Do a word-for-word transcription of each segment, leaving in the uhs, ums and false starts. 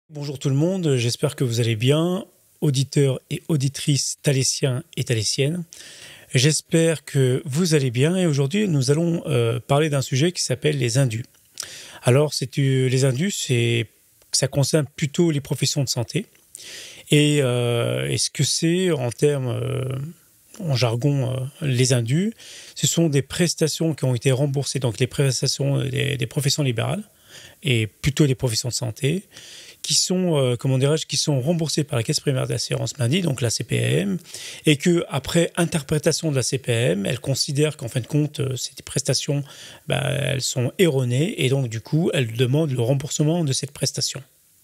Bonjour tout le monde, j'espère que vous allez bien, auditeurs et auditrices thalésiens et thalésiennes. J'espère que vous allez bien et aujourd'hui nous allons euh, parler d'un sujet qui s'appelle les indus. Alors c'est, euh, les indus, c'est, ça concerne plutôt les professions de santé et, euh, et ce que c'est en termes, euh, en jargon, euh, les indus, ce sont des prestations qui ont été remboursées, donc les prestations des, des professions libérales et plutôt les professions de santé, qui sont, euh, comment dirais-je, qui sont remboursés par la Caisse primaire d'assurance maladie, donc la C P A M, et que après interprétation de la C P A M, elle considère qu'en fin de compte, euh, ces prestations, bah, elles sont erronées, et donc du coup, elle demande le remboursement de cette prestation.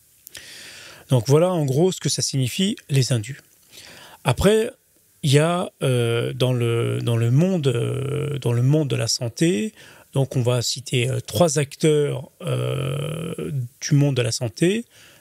Donc voilà en gros ce que ça signifie, les indus. Après, il y a euh, dans, le, dans, le monde, euh, dans le monde de la santé, donc on va citer euh, trois acteurs euh, du monde de la santé.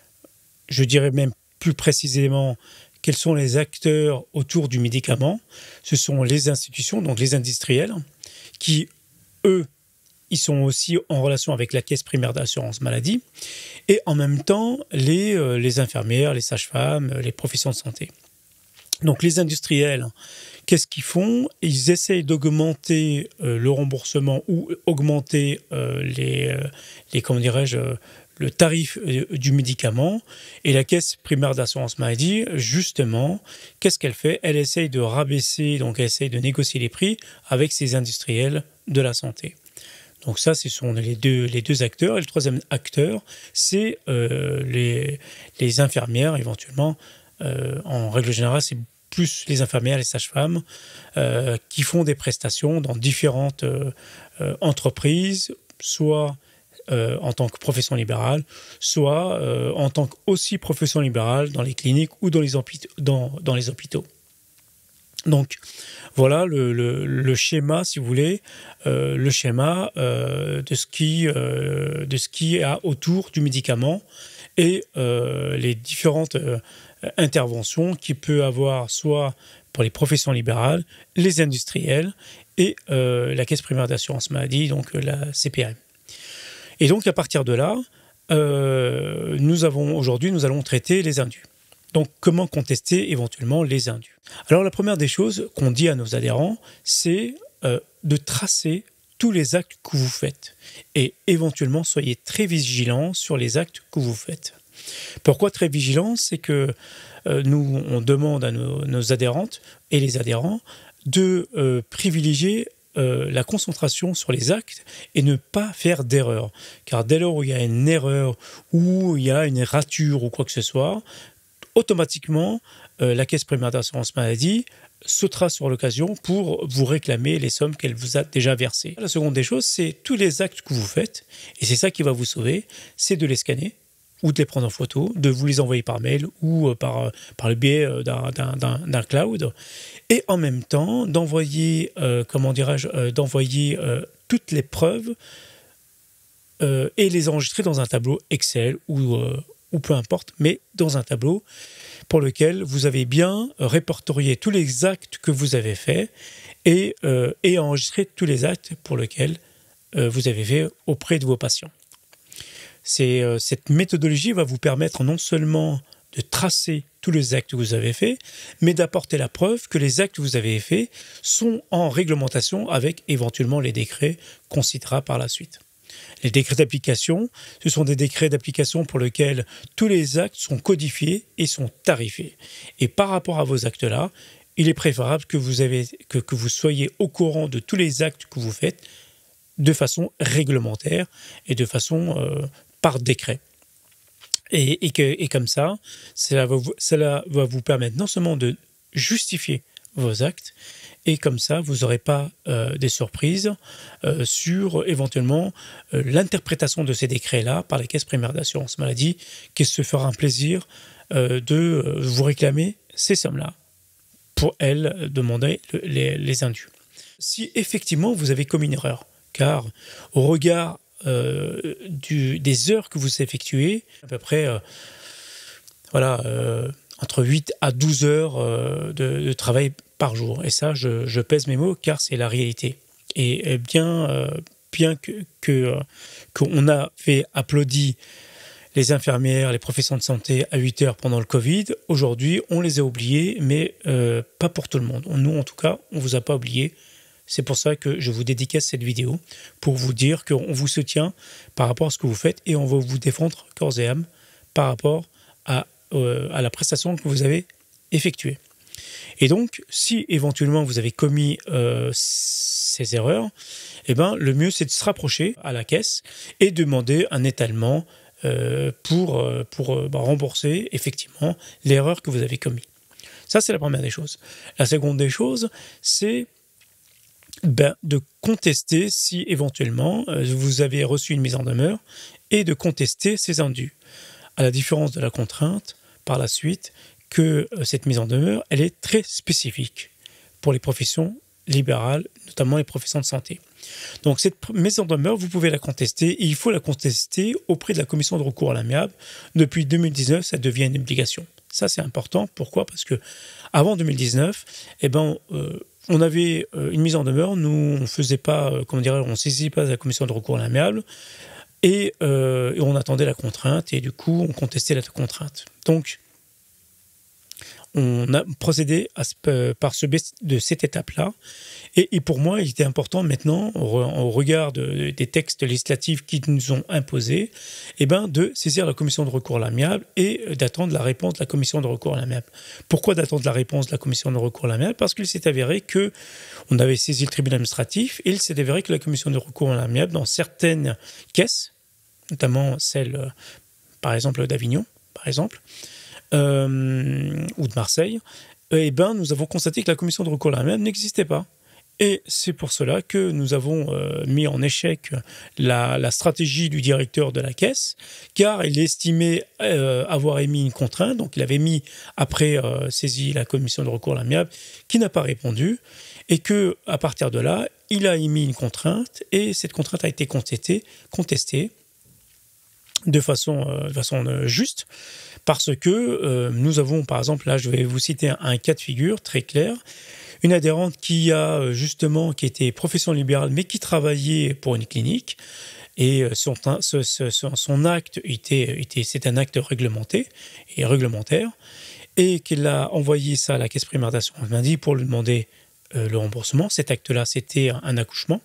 Je dirais même plus précisément quels sont les acteurs autour du médicament. Ce sont les institutions, donc les industriels, qui, eux, ils sont aussi en relation avec la Caisse primaire d'assurance maladie, et en même temps les, euh, les infirmières, les sages-femmes, les professions de santé. Donc les industriels, qu'est-ce qu'ils font? Ils essayent d'augmenter euh, le remboursement ou augmenter euh, les, euh, les, comment dirais-je, le tarif euh, du médicament. Et la Caisse primaire d'assurance maladie, justement, qu'est-ce qu'elle fait? Elle essaye de rabaisser, donc elle essaye de négocier les prix avec ces industriels de la santé. Donc ça, ce sont les deux, les deux acteurs. Et le troisième acteur, c'est euh, les, les infirmières, éventuellement. Euh, en règle générale, c'est plus les infirmières, les sages-femmes, euh, qui font des prestations dans différentes euh, euh, entreprises, soit euh, en tant que profession libérale, soit euh, en tant que aussi profession libérale dans les cliniques ou dans les hôpitaux. Dans, dans les hôpitaux. Donc voilà le, le, le schéma, si vous voulez, euh, le schéma euh, de ce qui euh, de ce qui a autour du médicament et euh, les différentes euh, interventions qu'il peut avoir soit pour les professions libérales, les industriels et euh, la Caisse primaire d'assurance maladie, donc la C P A M. Et donc à partir de là, euh, nous avons aujourd'hui, nous allons traiter les indus. Donc, comment contester éventuellement les indus? Alors, la première des choses qu'on dit à nos adhérents, c'est euh, de tracer tous les actes que vous faites. Et éventuellement, soyez très vigilants sur les actes que vous faites. Pourquoi très vigilants? C'est que euh, nous, on demande à nos, nos adhérentes et les adhérents de euh, privilégier euh, la concentration sur les actes et ne pas faire d'erreur. Car dès lors où il y a une erreur ou il y a une rature ou quoi que ce soit, automatiquement, euh, la Caisse primaire d'assurance maladie sautera sur l'occasion pour vous réclamer les sommes qu'elle vous a déjà versées. La seconde des choses, c'est tous les actes que vous faites, et c'est ça qui va vous sauver, c'est de les scanner ou de les prendre en photo, de vous les envoyer par mail ou euh, par, euh, par le biais euh, d'un, d'un, d'un, d'un cloud, et en même temps d'envoyer, euh, comment dirais-je, euh, d'envoyer euh, toutes les preuves euh, et les enregistrer dans un tableau Excel ou euh, ou peu importe, mais dans un tableau pour lequel vous avez bien répertorié tous les actes que vous avez faits et, euh, et enregistré tous les actes pour lesquels euh, vous avez fait auprès de vos patients. C'est, euh, cette méthodologie va vous permettre non seulement de tracer tous les actes que vous avez faits, mais d'apporter la preuve que les actes que vous avez faits sont en réglementation avec éventuellement les décrets qu'on citera par la suite. Les décrets d'application, ce sont des décrets d'application pour lesquels tous les actes sont codifiés et sont tarifés. Et par rapport à vos actes-là, il est préférable que vous, avez, que, que vous soyez au courant de tous les actes que vous faites de façon réglementaire et de façon euh, par décret. Et, et, que, et comme ça, cela va, vous, cela va vous permettre non seulement de justifier vos actes, et comme ça, vous n'aurez pas euh, des surprises euh, sur éventuellement euh, l'interprétation de ces décrets-là par la Caisse primaire d'assurance maladie, qui se fera un plaisir euh, de euh, vous réclamer ces sommes-là pour elle demander le, les, les indus. Si effectivement vous avez commis une erreur, car au regard euh, du, des heures que vous effectuez, à peu près euh, voilà, euh, entre huit à douze heures euh, de, de travail par jour. Et ça, je, je pèse mes mots car c'est la réalité. Et, et bien, euh, bien que, que, euh, qu'on a fait applaudir les infirmières, les professionnels de santé à huit heures pendant le Covid. Aujourd'hui, on les a oubliés, mais euh, pas pour tout le monde. Nous, en tout cas, on ne vous a pas oubliés. C'est pour ça que je vous dédicace cette vidéo, pour vous dire qu'on vous soutient par rapport à ce que vous faites et on va vous défendre corps et âme par rapport à, euh, à la prestation que vous avez effectuée. Et donc, si éventuellement vous avez commis euh, ces erreurs, eh ben, le mieux c'est de se rapprocher à la caisse et demander un étalement euh, pour, euh, pour euh, bah, rembourser effectivement l'erreur que vous avez commise. Ça, c'est la première des choses. La seconde des choses, c'est ben, de contester si éventuellement euh, vous avez reçu une mise en demeure et de contester ces indus. À la différence de la contrainte, par la suite, que euh, cette mise en demeure, elle est très spécifique pour les professions libérales, notamment les professions de santé. Donc cette mise en demeure, vous pouvez la contester et il faut la contester auprès de la commission de recours à l'amiable. Depuis deux mille dix-neuf, ça devient une obligation. Ça, c'est important. Pourquoi? Parce que avant deux mille dix-neuf, eh ben, euh, on avait euh, une mise en demeure. Nous, on faisait pas, euh, comment dirais-je, on saisissait pas la commission de recours à l'amiable et, euh, et on attendait la contrainte et du coup, on contestait la contrainte. Donc, on a procédé à ce, par ce de cette étape-là. Et, et pour moi, il était important maintenant, au, au regard de, des textes législatifs qui nous ont imposés, eh ben, de saisir la commission de recours à l'amiable et d'attendre la réponse de la commission de recours à l'amiable. Pourquoi d'attendre la réponse de la commission de recours à l'amiable? Parce qu'il s'est avéré qu'on avait saisi le tribunal administratif et il s'est avéré que la commission de recours à l'amiable, dans certaines caisses, notamment celle, par exemple, d'Avignon, par exemple, Euh, ou de Marseille, eh ben, nous avons constaté que la commission de recours à l'amiable n'existait pas. Et c'est pour cela que nous avons euh, mis en échec la, la stratégie du directeur de la caisse, car il estimait euh, avoir émis une contrainte, donc il avait mis après euh, saisi la commission de recours à l'amiable, qui n'a pas répondu, et que à partir de là, il a émis une contrainte, et cette contrainte a été contestée, contestée de façon, euh, de façon euh, juste, parce que euh, nous avons, par exemple, là je vais vous citer un, un cas de figure très clair, une adhérente qui a justement, qui était profession libérale, mais qui travaillait pour une clinique, et son, ce, ce, son acte était, était c'est un acte réglementé et réglementaire, et qu'elle a envoyé ça à la caisse primaire d'assurance maladie pour lui demander euh, le remboursement. Cet acte-là, c'était un, un accouchement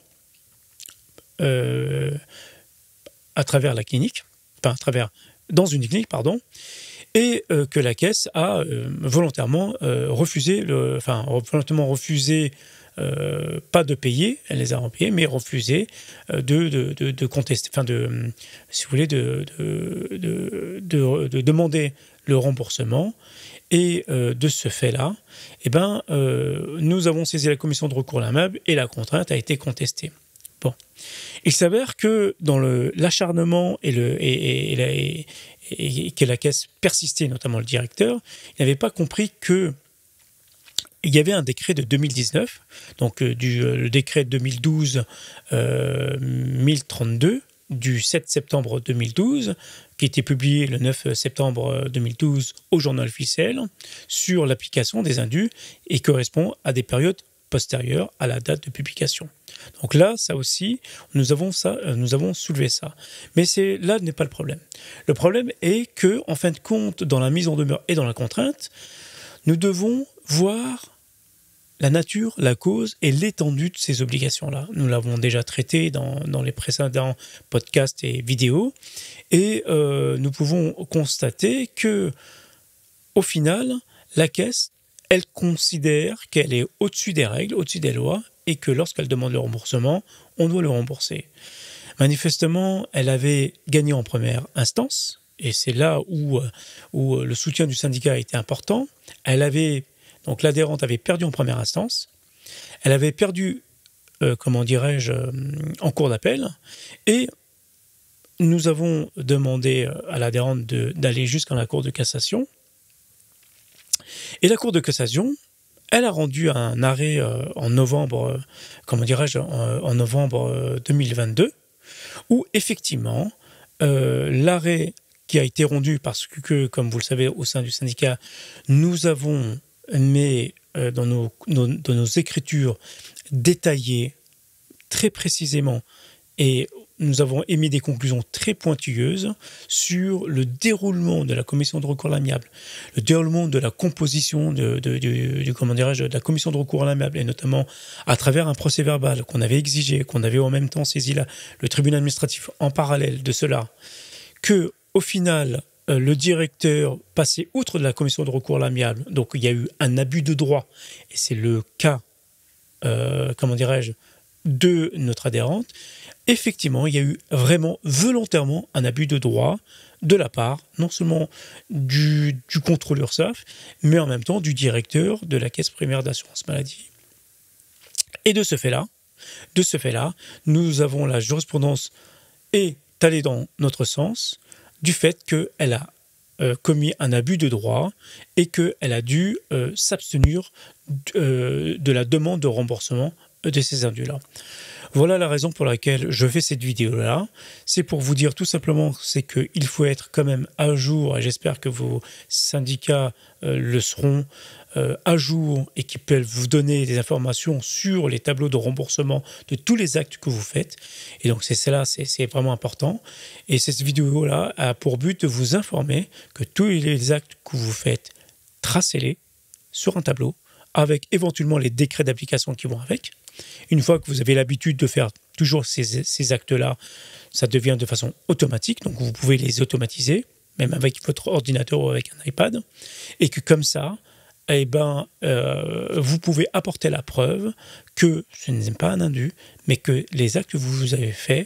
euh, à travers la clinique, enfin à travers, dans une clinique, pardon, et euh, que la caisse a euh, volontairement euh, refusé, le, enfin volontairement refusé, euh, pas de payer, elle les a repayés, mais refusé euh, de, de, de, de contester, enfin de, si vous voulez, de, de, de, de, de demander le remboursement. Et euh, de ce fait-là, eh ben, euh, nous avons saisi la commission de recours à l'amiable et la contrainte a été contestée. Bon. Il s'avère que dans l'acharnement et, le, et, et, et, la, et, et que la caisse persistait, notamment le directeur, il n'avait pas compris que il y avait un décret de deux mille dix-neuf, donc euh, du, euh, le décret deux mille douze mille trente-deux, du sept septembre deux mille douze, qui était publié le neuf septembre deux mille douze au journal officiel, sur l'application des indus et correspond à des périodes postérieures à la date de publication. Donc là, ça aussi, nous avons, ça, nous avons soulevé ça. Mais c'est, là n'est pas le problème. Le problème est que, en fin de compte, dans la mise en demeure et dans la contrainte, nous devons voir la nature, la cause et l'étendue de ces obligations-là. Nous l'avons déjà traité dans, dans les précédents podcasts et vidéos, et euh, nous pouvons constater que, au final, la caisse, elle considère qu'elle est au-dessus des règles, au-dessus des lois, et que lorsqu'elle demande le remboursement, on doit le rembourser. Manifestement, elle avait gagné en première instance, et c'est là où, où le soutien du syndicat a été important. Elle avait, donc l'adhérente avait perdu en première instance, elle avait perdu, euh, comment dirais-je, euh, en cours d'appel, et nous avons demandé à l'adhérente d'aller jusqu'à la Cour de cassation. Et la Cour de cassation, elle a rendu un arrêt euh, en novembre, euh, comment dirais-je, en, en novembre euh, deux mille vingt-deux, où effectivement, euh, l'arrêt qui a été rendu parce que, comme vous le savez, au sein du syndicat, nous avons mis euh, dans, nos, nos, dans nos écritures détaillées très précisément et nous avons émis des conclusions très pointilleuses sur le déroulement de la commission de recours à l'amiable, le déroulement de la composition de, de, de, de, comment dirais-je, de la commission de recours à l'amiable, et notamment à travers un procès verbal qu'on avait exigé, qu'on avait en même temps saisi la, le tribunal administratif en parallèle de cela, que au final, euh, le directeur passait outre de la commission de recours à l'amiable, donc il y a eu un abus de droit, et c'est le cas, euh, comment dirais-je, de notre adhérente. Effectivement, il y a eu vraiment volontairement un abus de droit de la part, non seulement du, du contrôleur URSSAF, mais en même temps du directeur de la caisse primaire d'assurance maladie. Et de ce fait-là, de ce fait-là, nous avons la jurisprudence est allée dans notre sens du fait qu'elle a euh, commis un abus de droit et qu'elle a dû euh, s'abstenir euh, de la demande de remboursement de ces indus-là. Voilà la raison pour laquelle je fais cette vidéo-là. C'est pour vous dire tout simplement c'est qu'il faut être quand même à jour, et j'espère que vos syndicats euh, le seront euh, à jour et qu'ils peuvent vous donner des informations sur les tableaux de remboursement de tous les actes que vous faites. Et donc c'est cela, c'est vraiment important. Et cette vidéo-là a pour but de vous informer que tous les actes que vous faites, tracez-les sur un tableau avec éventuellement les décrets d'application qui vont avec. Une fois que vous avez l'habitude de faire toujours ces, ces actes-là, ça devient de façon automatique, donc vous pouvez les automatiser, même avec votre ordinateur ou avec un iPad, et que comme ça, eh ben, euh, vous pouvez apporter la preuve que ce n'est pas un indu, mais que les actes que vous avez faits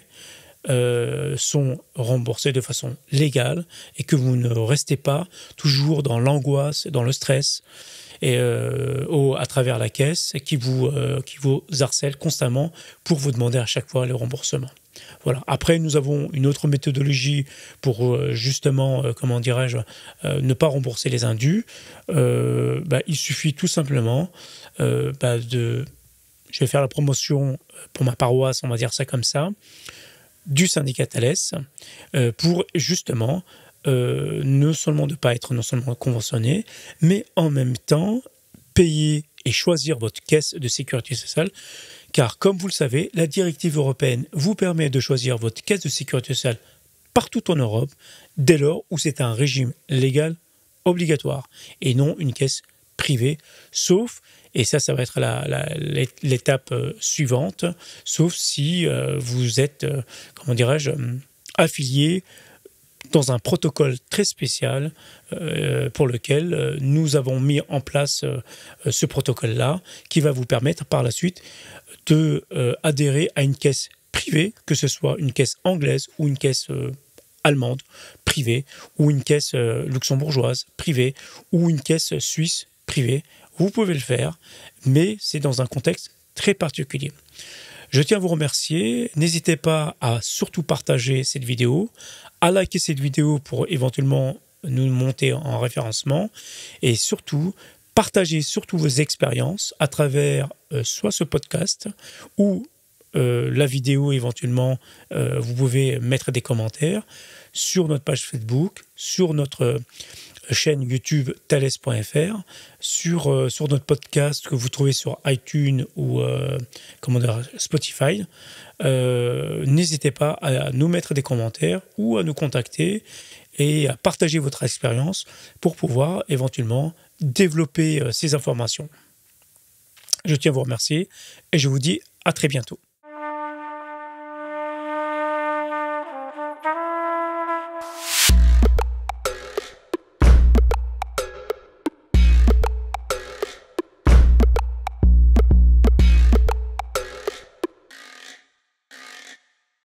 euh, sont remboursés de façon légale et que vous ne restez pas toujours dans l'angoisse, dans le stress, et euh, au, à travers la caisse qui vous, euh, qui vous harcèle constamment pour vous demander à chaque fois le remboursement. Voilà. Après, nous avons une autre méthodologie pour euh, justement, euh, comment dirais-je, euh, ne pas rembourser les indus. Euh, bah, il suffit tout simplement euh, bah, de... Je vais faire la promotion pour ma paroisse, on va dire ça comme ça, du syndicat Thalès, euh, pour justement... Euh, non seulement de ne pas être non seulement conventionné, mais en même temps payer et choisir votre caisse de sécurité sociale, car comme vous le savez, la directive européenne vous permet de choisir votre caisse de sécurité sociale partout en Europe, dès lors où c'est un régime légal obligatoire, et non une caisse privée, sauf, et ça, ça va être l'étape euh, suivante, sauf si euh, vous êtes, euh, comment dirais-je, euh, affilié dans un protocole très spécial euh, pour lequel euh, nous avons mis en place euh, ce protocole-là qui va vous permettre par la suite de euh, adhérer à une caisse privée, que ce soit une caisse anglaise ou une caisse euh, allemande privée, ou une caisse euh, luxembourgeoise privée, ou une caisse suisse privée. Vous pouvez le faire, mais c'est dans un contexte très particulier. Je tiens à vous remercier. N'hésitez pas à surtout partager cette vidéo, à liker cette vidéo pour éventuellement nous monter en référencement, et surtout, partagez surtout vos expériences à travers euh, soit ce podcast ou euh, la vidéo éventuellement. Euh, vous pouvez mettre des commentaires sur notre page Facebook, sur notre chaîne YouTube Thalès point F R, sur, euh, sur notre podcast que vous trouvez sur iTunes ou euh, comment dire, Spotify. Euh, N'hésitez pas à nous mettre des commentaires ou à nous contacter et à partager votre expérience pour pouvoir éventuellement développer euh, ces informations. Je tiens à vous remercier et je vous dis à très bientôt.